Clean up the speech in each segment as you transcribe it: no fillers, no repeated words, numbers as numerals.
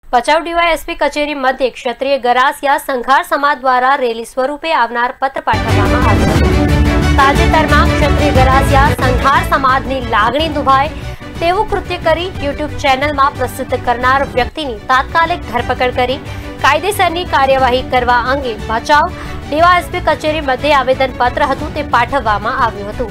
Bhachau DYSP કચેરી મધ્યે ક્ષત્રિય ગરાસિયા સંઘાર સમાજ દ્વારા રેલી સ્વરૂપે આવનાર પત્ર પાઠવવામાં આવ્યો હતો। તાજેતરમાં ક્ષત્રિય ગરાસિયા સંઘાર સમાજની લાગણી દુભાય તેવું કૃત્ય કરી યુટ્યુબ ચેનલમાં પ્રસિદ્ધ કરનાર વ્યક્તિની તાત્કાલિક ધરપકડ કરી કાયદેસરની કાર્યવાહી કરવા અંગે ભચાઉ ડીવાયએસપી કચેરી મધ્યે આવેદનપત્ર હતું તે પાઠવવામાં આવ્યું હતું।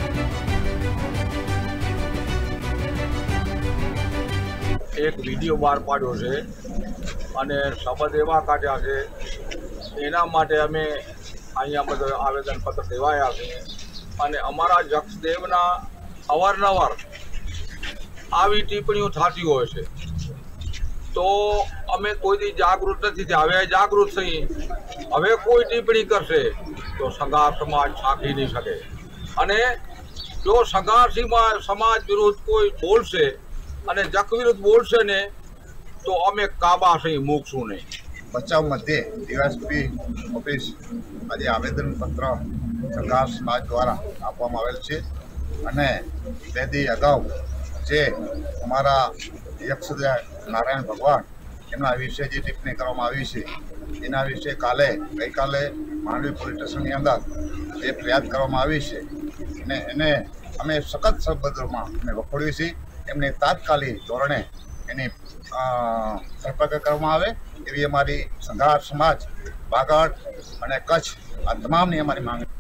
एक वीडियो बहार पाड्यो छे अने शब्द एवा काढ्या छे एना माटे अमे अहींया बधो आवेदन पत्र देवाया छे अने अमारा जक्षदेवना अवारनवार आवी टिप्पणीओ थती होय छे तो अमे कोईथी जागृत नथी थया। हवे जागृत थई हवे कोई टिप्पणी करशे तो संघार समाज साखी नहीं शके अने जो संघार समाज विरुद्ध कोई बोलशे અને જખ વિરુદ્ધ બોલશે ને તો અમે કાબાથી મૂકશું નહીં। ભચાઉ મધ્યે ડીવાયએસપી ઓફિસ આજે આવેદનપત્ર સંઘાર સમાજ દ્વારા આપવામાં આવેલ છે અને બે દી અગાઉ જે અમારા યક્ષદેવ નારાયણ ભગવાન એમના વિશે જે ટિપ્પણી કરવામાં આવી છે એના વિશે ગઈકાલે માંડવી પોલીસ સ્ટેશનની અંદર જે ફરિયાદ કરવામાં આવી છે અને એને અમે સખત શબ્દોમાં અમે વખોડવી છે। એમને તાત્કાલિક ધોરણે એની ધરપકડ કરવામાં આવે એવી અમારી સંઘાર સમાજ, વાગડ અને કચ્છ આ તમામની અમારી માંગ।